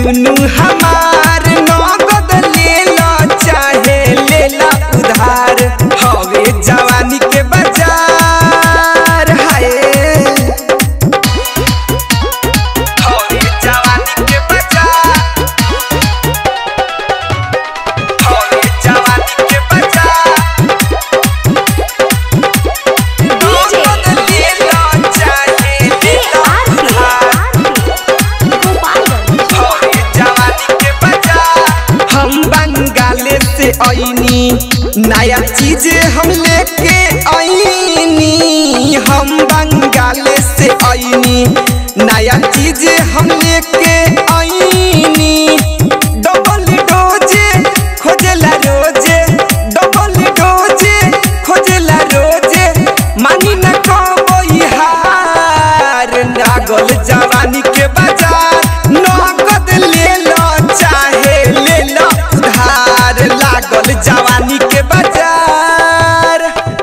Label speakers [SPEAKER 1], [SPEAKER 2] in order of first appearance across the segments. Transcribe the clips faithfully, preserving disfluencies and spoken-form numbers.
[SPEAKER 1] दुनू हमार नगद ले लो चाहे ले ला उधार हवे जवानी के बाजार हाय हवे जवानी के बाजार हवे जवानी के बाजार नगद ले लो चाहे ले ला उधार हवे जवानी के बाजार हम बंगाल से आईनी नया चीज हम लेके आईनी हम बंगाल से आईनी नया चीज हम लेके आईनी डबल डोजे खोजेला रोजे डबल डोजे खोजेला रोजे मानी न कबई हार नागल जवानी के बाजार नगद ले लो चाहे ले लो उधार लागल जवानी के बाजार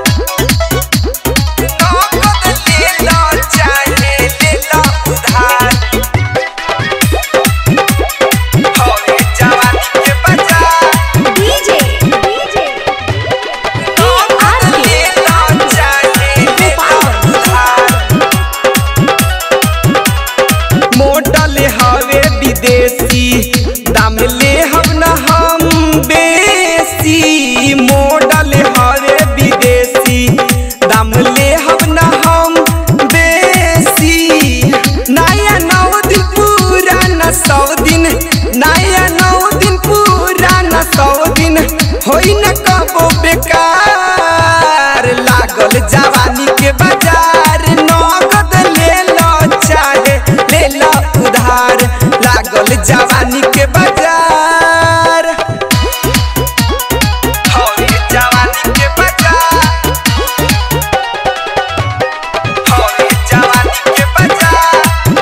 [SPEAKER 1] नगद ले लो चाहे ले लो उधार हवे जवानी के बाजार
[SPEAKER 2] डीजे डीजे
[SPEAKER 1] नगद ले लो चाहे ले लो उधार मॉडल हवे विदेशी दाम ले हम न हम बेसी मॉडल हवे विदेशी दाम ले हम न हम बेसी नया नौ दिन पुराना सौ दिन नया नौ दिन पुराना सौ दिन होई न कबो बेकार लागल जवानी के बाजार नगद ले लो चाहे ले लो उधार लागल जवानी के बाजार हवे जवानी के बाजार हवे जवानी के बाजार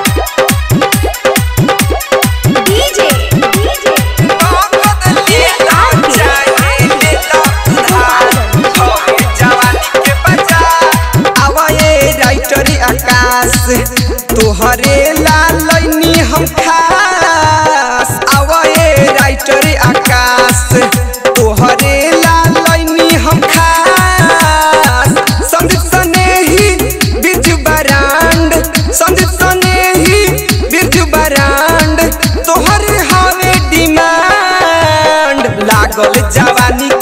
[SPEAKER 2] डीजे डीजे
[SPEAKER 1] नगद ले लो चाहे ले लो उधार हवे जवानी के बाजार आवाए राइटर आकाश तोहरे लालनी हम खास आवाए राइटर आकाश तोहरे लालनी हम खास संदीप सने ही बिरजू बरांड संदीप सने ही बिरजू बरांड तोहरे हवे डिमांड लागल जवानी